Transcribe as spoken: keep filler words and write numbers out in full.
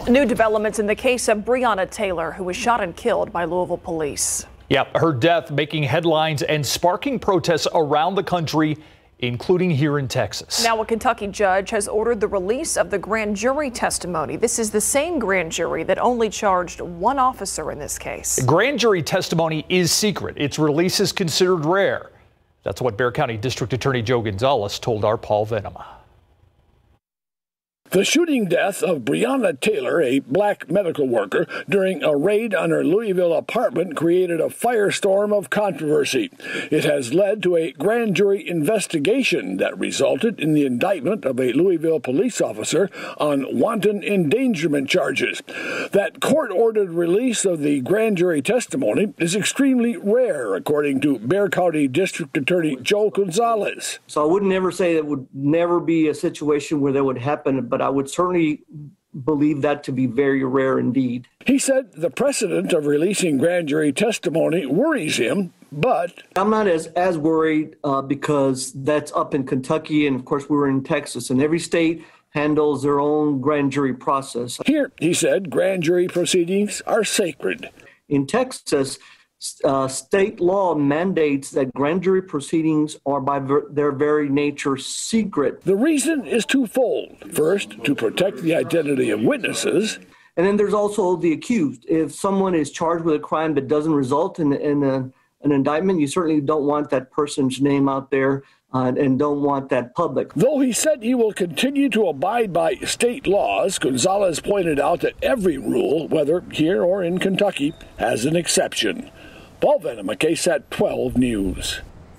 New developments in the case of Breonna Taylor, who was shot and killed by Louisville police. Yep, her death making headlines and sparking protests around the country, including here in Texas. Now a Kentucky judge has ordered the release of the grand jury testimony. This is the same grand jury that only charged one officer in this case. Grand jury testimony is secret. Its release is considered rare. That's what Bexar County District Attorney Joe Gonzalez told our Paul Venema. The shooting death of Breonna Taylor, a black medical worker, during a raid on her Louisville apartment created a firestorm of controversy. It has led to a grand jury investigation that resulted in the indictment of a Louisville police officer on wanton endangerment charges. That court-ordered release of the grand jury testimony is extremely rare, according to Bexar County District Attorney Joe Gonzalez. So I would never say that would never be a situation where that would happen, but I would certainly believe that to be very rare indeed. He said the precedent of releasing grand jury testimony worries him, but I'm not as, as worried uh, because that's up in Kentucky, and of course we're in Texas, and every state handles their own grand jury process. Here, he said, grand jury proceedings are sacred. In Texas, Uh, state law mandates that grand jury proceedings are by ver their very nature secret. The reason is twofold. First, to protect the identity of witnesses. And then there's also the accused. If someone is charged with a crime that doesn't result in, in a, an indictment, you certainly don't want that person's name out there uh, and don't want that public. Though he said he will continue to abide by state laws, Gonzalez pointed out that every rule, whether here or in Kentucky, has an exception. Paul Venema, KSAT twelve News.